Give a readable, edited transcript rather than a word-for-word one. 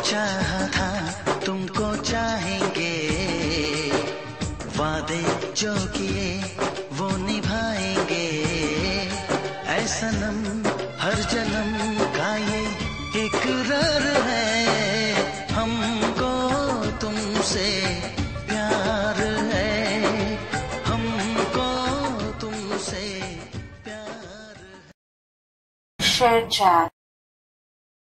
चाहा था तुमको चाहेंगे, वादे जो किए वो निभाएंगे। ऐ सनम हर जन्म का ये इकरार है, हमको तुमसे प्यार है, हमको तुमसे प्यार है। Share chat.